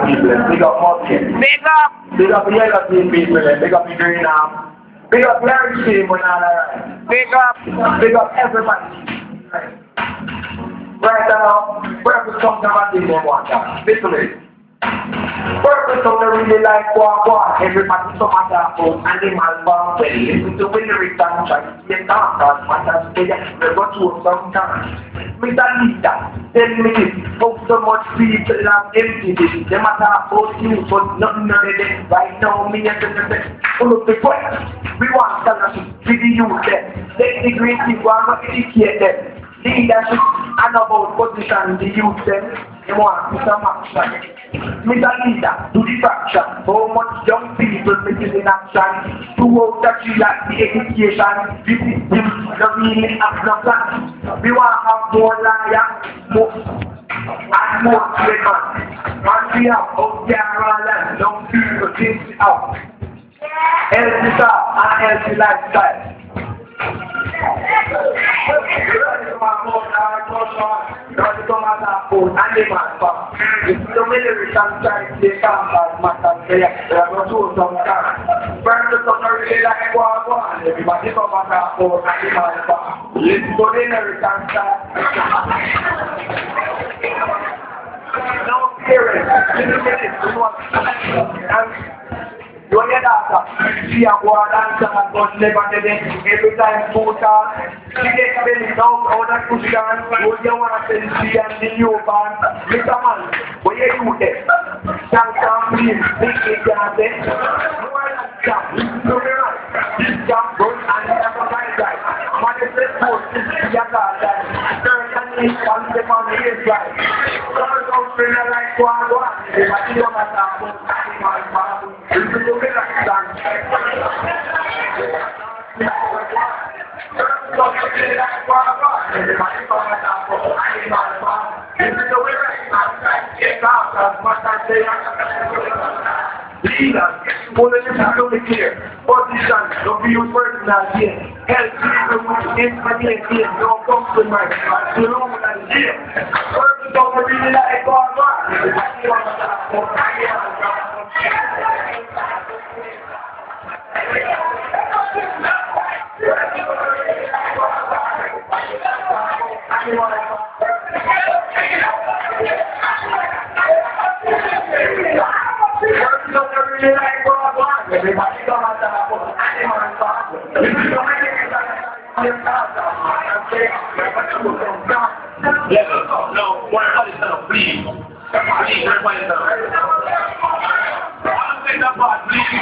people, big up Mudgate. Big up! Big up the yellow team people, big up the green arm. Big up Larry team when all alright. Big up! Big up everybody. Right now, purpose comes to my team in one time. Listen. Purpose don't really like what everybody so much about animal farm well. Listen to when the return try to get down as much as they go through sometimes. Mr. Leader, tell me this, how so much people have empty this. They matter about you, but nothing of it. Right now, me and the full of the question. We want scholarship to the youth there. Take the great people and not educate them. Leadership and about position the youth them. They want to some action. Mr. Leader, do the fraction. How much young people missing in action? Throughout that you like the education, this is the meaning of the plan. We want to have more liars, more and more players. And we have out there and young people things out. Healthy style and healthy lifestyle. If the military can try to take out matters there, they are going to do some time. First, the really like one, everybody come back and forth animal farm. Let's go to the military start. No parents, little minutes, we want you hear that? She a go and dance and but never did it. Every time food on, she gets belly down, all that cushion. What you want to send she and the new band? Mr. Man, what you do there? Can't please, make it down there. No one has jump, no one. This jump goes and never mind that. Man is the post, this is your car that. Certainly, one step on the ears right. Girls don't feel like one. If I see you on that phone, animal farm. Leaders, politics to be clear. Position, don't be your personal gain. Help people with information, no compromise. The room and here. Purpose don't really like God. Everybody come out of animal farm. No, one other please. Please, everybody I'll take that part, please.